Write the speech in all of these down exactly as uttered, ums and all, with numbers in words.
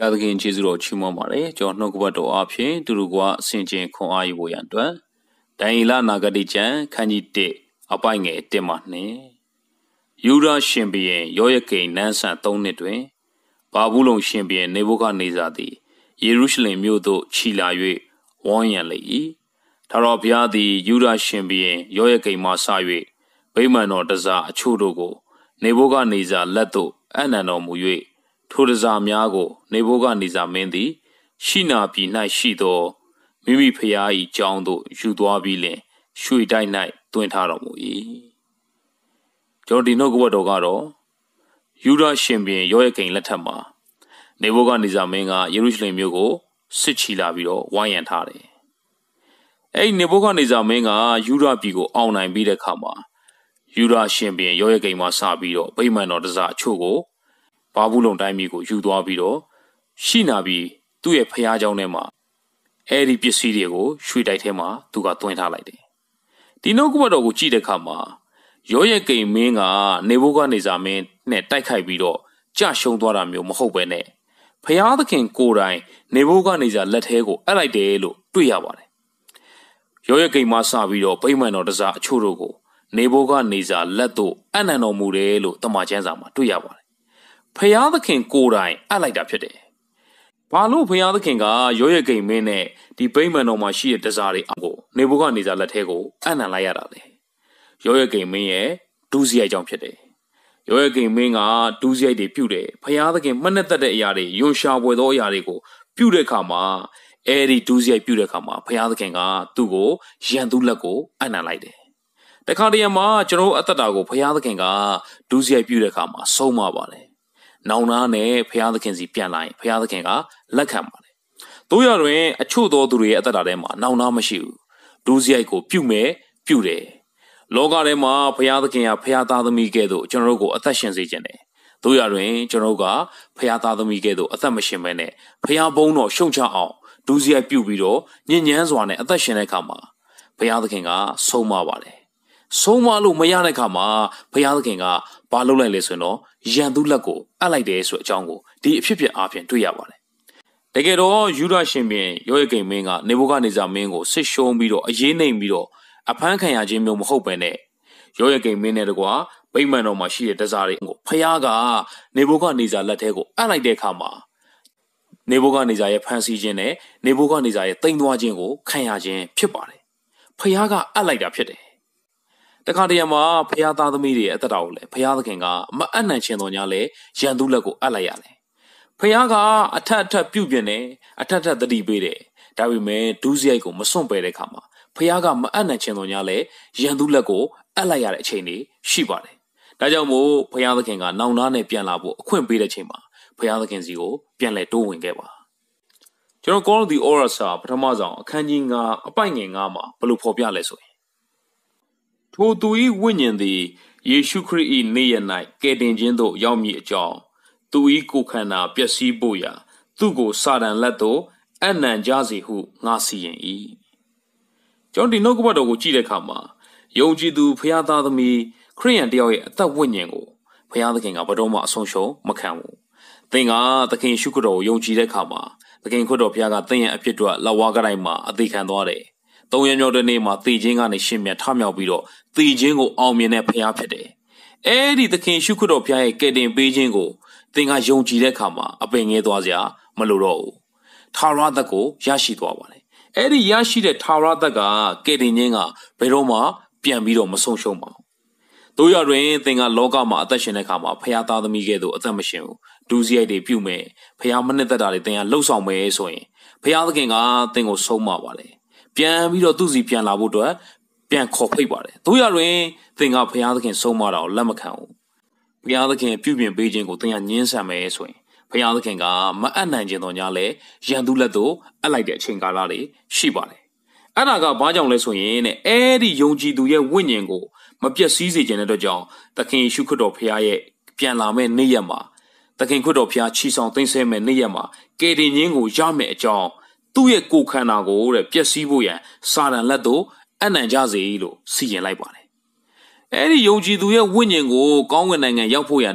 ရသခင်ကျေးဇူးတော်ချီးမွမ်းပါတယ်ကျွန်တော်နှုတ်ကပတ်တော်အဖြစ်သူတို့ကအစဉ်ချင်းခွန်အားယူဖို့ရန်အတွက်ဒိုင်လနာဂတိကျမ်းခန်းကြီးတစ်အပိုင်ငယ်တစ်မှနှစ်ယူဒရှင်ဘုရင်ယောယကိမ်နန်းဆန်သုံးနှစ်တွင်ဘာဘူးလုံရှင်ဘုရင်နေဗုခဒ်နေဇာသည်ယေရုရှလင်မြို့သို့ခြီလာ၍ဝန်းရံလေ၏ထာဝရဘုရားသည်ယူဒရှင်ဘုရင်ယောယကိမ်မှစ၍ဗိမာန်တော်တစားအချို့တို့ကိုနေဗုခဒ်နေဇာလက်သို့အနံ့တော်မူ၍ထိုတစားများကိုနေဗုခဒ်နေဇာမင်းသည်ရှိနာပြည်၌ရှိသောမိမိဖျား၏ကျောင်းသို့ယူသွားပြီးလင်ရွှေတိုက်၌တွင်ထားတော်မူ၏ကျွန်တော်ဒီနှုတ်ကပတ်တော်ကတော့ယူဒရှင်ဘုရင်ယောယကိမ်လက်ထက်မှာနေဗုခဒ်နေဇာမင်းကယေရုရှလင်မြို့ကိုစစ်ချီလာပြီးတော့ဝိုင်းရံထားတယ်အဲ့ဒီနေဗုခဒ်နေဇာမင်းကယူဒပြည်ကိုအောင်နိုင်ပြီးတဲ့အခါမှာယူဒရှင်ဘုရင်ယောယကိမ်မှစပြီးတော့ဗိမာန်တော်တစားအချို့ကိုဘာဘူးလုံတိုင်းမျိုးကိုယူသွားပြီးတော့ရှိနာပြီးသူ့ရဲ့ဖျားเจ้าထဲမှာအဲ့ဒီပစ္စည်းတွေကိုရွှေတိုက်ထဲမှာသူကသွင်းထားလိုက်တယ်ဒီနှုတ်ကပတ်တော်ကိုကြည့်တဲ့အခါမှာယောယကိမ်မင်းကနေဗုခဒ်နေဇာမင်းနဲ့တိုက်ခိုက်ပြီးတော့ကြရှုံးသွားတာမျိုးမဟုတ်ပဲနဲ့ဖျားသခင်ကိုယ်တိုင်နေဗုခဒ်နေဇာလက်ထဲကိုအပ်လိုက်တယ်လို့တွေ့ရပါတယ်ယောယကိမ်မှစပြီးတော့ဗိမာန်တော်တစားအချို့တို့ကိုနေဗုခဒ်နေဇာလက်သို့အနံ့တော်မူတယ်လို့တမန်ကျမ်းစာမှာတွေ့ရပါတယ်ဖျားသခင်ကိုယ်တိုင်အပ်လိုက်တာဖြစ်တယ်။ဘာလို့ဖျားသခင်ကယောယကိမ်မင်းနဲ့ဒီဗိမာန်တော်မှာရှိတဲ့တစားတွေအကိုနေဗုခဒ်နေဇာလက်ထဲကိုအနံ့လိုက်ရတာလေ။ယောယကိမ်မင်းရဲ့ဒုစရိုက်ကြောင့်ဖြစ်တယ်။ယောယကိမ်မင်းကဒုစရိုက်တွေပြုတယ်။ဖျားသခင်မှတ်နဲ့တက်တဲ့အရာတွေယွန်ရှာပွေသောအရာတွေကိုပြုတဲ့အခါမှာအဲဒီဒုစရိုက်ပြုတဲ့အခါမှာဖျားသခင်ကသူ့ကိုရန်သူလက်ကိုအနံ့လိုက်တယ်။တခါတရံမှာကျွန်တော်အသက်တာကိုဖျားသခင်ကဒုစရိုက်ပြုတဲ့အခါမှာဆုံးမပါတယ်။နောင်နာနဲ့ဖျားသခင်စီပြန်လာရင်ဖျားသခင်ကလက်ခံပါတယ်။တို့ရတွင်အချို့သောသူတွေရဲ့အသက်တာထဲမှာနောင်နာမရှိဘူး။ဒုစရိုက်ကိုပြုမဲ့ပြုတယ်။လောကထဲမှာဖျားသခင်ကဖျားသားသမီးကဲ့သို့ကျွန်တော်တို့ကိုအသက်ရှင်စေခြင်းတယ်။တို့ရတွင်ကျွန်တော်တို့ကဖျားသားသမီးကဲ့သို့အသက်မရှင်ဘဲနဲ့ဖျားဘုံတော်ရှုံချအောင်ဒုစရိုက်ပြုပြီးတော့ညဉ့်ညမ်းစွာနဲ့အသက်ရှင်တဲ့အခါမှာဖျားသခင်ကဆုံးမပါတယ်။ဆုံးမလို့မရတဲ့အခါမှာဘုရားသခင်ကဘာလုပ်လိုက်လဲဆိုတော့ရန်သူလက်ကိုအပ်လိုက်တယ်ဆိုအကြောင်းကိုဒီအဖြစ်ဖြစ်အားဖြင့်တွေ့ရပါတယ်။တကယ်တော့ယူဒရှင်ဘုရင်ယောယကိမ်မင်းကနေဗုခဒ်နေဇာမင်းကိုဆစ်ရှုံးပြီးတော့အရေးနှိမ်ပြီးတော့အဖမ်းခံရခြင်းမျိုးမဟုတ်ပဲနဲ့ယောယကိမ်မင်းနဲ့တကွာဗိမာန်တော်မှာရှိတဲ့တစားတွေကိုဘုရားကနေဗုခဒ်နေဇာလက်ထဲကိုအပ်လိုက်တဲ့အခါမှာနေဗုခဒ်နေဇာရဲ့ဖမ်းဆီးခြင်းနဲ့နေဗုခဒ်နေဇာရဲ့တိမ်သွားခြင်းကိုခံရခြင်းဖြစ်ပါတယ်။ဘုရားကအပ်လိုက်တာဖြစ်တယ်တခါတရံမှာဖျားသားသမီးတွေရဲ့အသက်တာကိုလည်းဖျားသခင်ကမအပ်နှံခြင်းတော်ညာလဲရန်သူလက်ကိုအပ်လိုက်ရတယ်။ဖျားကအထက်အထက်ပြုတ်ပြင်းတယ်အထက်ထက်တတိပေးတယ်။ဒါပေမဲ့ဒုစရိုက်ကိုမစွန့်ပယ်တဲ့အခါမှာဖျားကမအပ်နှံခြင်းတော်ညာလဲရန်သူလက်ကိုအပ်လိုက်ရတဲ့အချိန်တွေရှိပါတယ်။ဒါကြောင့်မို့ဖျားသခင်ကနောင်နာနဲ့ပြန်လာဖို့အခွင့်ပေးတဲ့ချိန်မှာဖျားသခင်စီကိုပြန်လဲတိုးဝင်ခဲ့ပါ။ကျွန်တော်ကောလောသီဩရစာပထမဆုံးအခန်းကြီးငါအပိုင်ငယ်ငါမှာဘယ်လိုဖော်ပြလဲဆိုရင်ထိုသူ၏ဝိညာဉ်သည်ယေရှုခရစ်၏နေရ၌ကယ်တင်ခြင်းသို့ရောက်မည်အကြောင်းသူ၏ကိုယ်ခန္ဓာပျက်စီးဖို့ရာသူကိုစာတန်လက်သို့အနံ့ကြစေဟုငါစီရင်၏ကျွန်တော်ဒီနှုတ်ကပတ်တော်ကိုကြည့်တဲ့အခါမှာယုံကြည်သူဖျားသားသမီးခရိယန်တယောက်ရဲ့အသက်ဝိညာဉ်ကိုဖျားသခင်ကဘယ်တော့မှအဆုံးရှုံးမခံဘူးသင်ကသခင်ရှုခရစ်တော်ကိုယုံကြည်တဲ့အခါမှာသခင်ခရစ်တော်ဖျားကသင်ရဲ့အဖြစ်အတွက်လက်ဝါးကတိုင်းမှာအသေးခံသွားတယ်သုံးရမြောက်တဲ့နေ့မှာသေခြင်းကနေရှင်မြတ်ထမြောက်ပြီးတော့သေခြင်းကိုအောင်မြင်တဲ့ဖခင်ဖြစ်တယ်။အဲဒီသခင်ရှုခရစ်တော်ဖခင်ရဲ့ကယ်တင်ပေးခြင်းကိုသင်ကယုံကြည်တဲ့အခါမှာအပင်ငဲသွားစရာမလိုတော့ဘူး။ထာဝရသက်ကိုရရှိသွားပါလေ။အဲဒီရရှိတဲ့ထာဝရသက်ကကယ်တင်ခြင်းကဘယ်တော့မှပြန်ပြီးတော့မဆုံးရှုံးပါဘူး။တို့ရတွင်သင်ကလောကမှာအသက်ရှင်တဲ့အခါမှာဖခင်သားသမီးကဲ့သို့အသက်မရှင်ဘူး။ဒုစရိုက်တွေပြုမယ်။ဖခင်မနှစ်သက်တာတွေသင်ကလှုပ်ဆောင်မယ်ဆိုရင်ဖခင်သခင်ကသင်ကိုဆုံးမပါလေ။ပြန်ပြီးတော့သူ့စီပြန်လာဖို့အတွက်ပြန်ခေါ်ဖိတ်ပါတယ်။တို့ရတွင်သင်ကဘုရားသခင်ဆုံးမတာကိုလက်မခံဘူး။ဘုရားသခင်ပြုပြင်ပေးခြင်းကိုသင်ကညှင်းဆန်မယ်ဆိုရင်ဘုရားသခင်ကမအပ်နိုင်ခြင်းတော်ညာလဲရန်သူလက်သို့အပ်လိုက်တဲ့အချိန်ကာလတွေရှိပါတယ်။အဲ့ဒါကဘာကြောင့်လဲဆိုရင်တဲ့အဲ့ဒီယုံကြည်သူရဲ့ဝိညာဉ်ကိုမပျက်စီးစေခြင်းတဲ့အတွက်ကြောင့်သခင်ယေရှုခရစ်တော်ဘုရားရဲ့ပြန်လာမဲ့နေ့ရက်မှာသခင်ခရစ်တော်ဘုရားချီဆောင်သိမ်းဆည်းမဲ့နေ့ရက်မှာကယ်တင်ခြင်းကိုရမယ်အကြောင်းသူ့ရဲ့ကိုယ်ခန္ဓာကိုတဲ့ပျက်စီးဖို့ရန်စာတန်လက်သို့အနံ့ကြစေလို့စီရင်လိုက်ပါတယ်။အဲဒီယုံကြည်သူရဲ့ဝိညာဉ်ကိုကောင်းကင်နိုင်ငံရောက်ဖို့ရန်အတွက်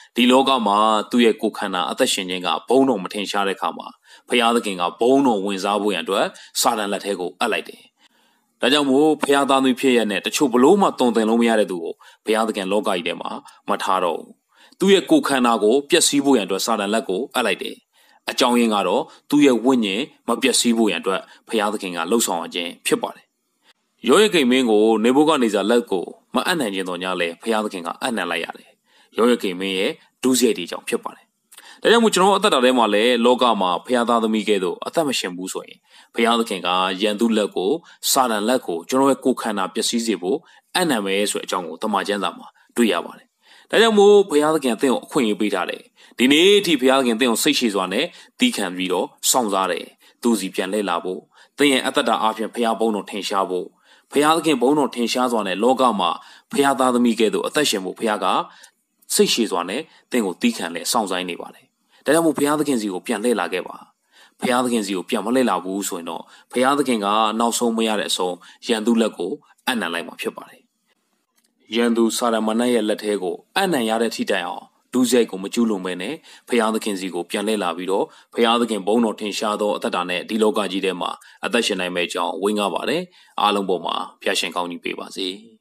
ဒီလောကမှာသူ့ရဲ့ကိုယ်ခန္ဓာအသက်ရှင်ခြင်းကဘုံတော်မထင်ရှားတဲ့အခါမှာဖရာသခင်ကဘုံတော်ဝင်စားဖို့ရန်အတွက်စာတန်လက်ထဲကိုအပ်လိုက်တယ်။ဒါကြောင့်မို့ဖရာသားသမီးဖြစ်ရတဲ့တချို့ဘလို့မှတုံသင်လို့မရတဲ့သူကိုဖရာသခင်လောကကြီးထဲမှာမထားတော့ဘူး။သူ့ရဲ့ကိုယ်ခန္ဓာကိုပျက်စီးဖို့ရန်အတွက်စာတန်လက်ကိုအပ်လိုက်တယ်။အကြောင်းရင်းကတော့သူ့ရဲ့ဝိညာဉ်မပျက်စီးဖို့ရန်အတွက်ဖရာသခင်ကလှုပ်ဆောင်ခြင်းဖြစ်ပါတယ်။ယောယကိမ်မင်းကိုနေဘုခဒ်နေဇာလက်ကိုမအပ်နိုင်ခြင်းတော့ညလဲဖရာသခင်ကအပ်နှံလိုက်ရတယ်။ယောယကိမ်မင်းရဲ့ဒုစရိုက်တွေကြောင့်ဖြစ်ပါတယ်။ဒါကြောင့်မို့ကျွန်တော်အသက်တာထဲမှာလည်းလောကမှာဖရာသားသမီးကဲ့သို့အသက်မရှင်ဘူးဆိုရင်ဖရာသခင်ကယန်သူလက်ကိုစာတန်လက်ကိုကျွန်တော်ရဲ့ကိုယ်ခန္ဓာပျက်စီးစေဖို့အပ်နှံမယ်ဆိုတဲ့အကြောင်းကိုတမန်ကျမ်းစာမှာတွေ့ရပါတယ်။ဒါကြောင့်မို့ဖရာသခင်အသင်ကိုအခွင့်အရေးပေးထားတယ်။ဒီနေ့အထိဖရာသခင်အသင်ကိုစိတ်ရှည်စွာနဲ့တီးခံပြီးတော့စောင့်စားတယ်။သူစီပြန်လှည့်လာဖို့သင်ရဲ့အသက်တာအပြင်ဖရာဘုန်းတော်ထင်ရှားဖို့ဖရာသခင်ဘုန်းတော်ထင်ရှားစွာနဲ့လောကမှာဖရာသားသမီးကဲ့သို့အသက်ရှင်ဖို့ဖရာကစိတ်ရှည်စွာနဲ့သင်ကိုတီးခံလဲစောင့်ဆိုင်နေပါတယ်။ဒါကြောင့်မို့ဘုရားသခင်စီကိုပြန်လှည့်လာခဲ့ပါ။ဘုရားသခင်စီကိုပြန်မလှည့်လာဘူးဆိုရင်တော့ဘုရားသခင်ကနောက်ဆုံးမရတဲ့အဆုံးရန်သူလက်ကိုအနံလိုက်မှာဖြစ်ပါတယ်။ရန်သူစာရမဏေရဲ့လက်ထဲကိုအနံရတဲ့ထိတိုင်အောင်ဒုစရိုက်ကိုမကျူးလွန်မဲနဲ့ဘုရားသခင်စီကိုပြန်လှည့်လာပြီးတော့ဘုရားသခင်ဘုန်းတော်ထင်ရှားသောအသက်တာနဲ့ဒီလောကကြီးထဲမှာအသက်ရှင်နိုင်မယ့်အကြောင်းဝေငှပါတယ်။အားလုံးပေါ်မှာဖျားရှင်ကောင်းကြီးပေးပါစေ။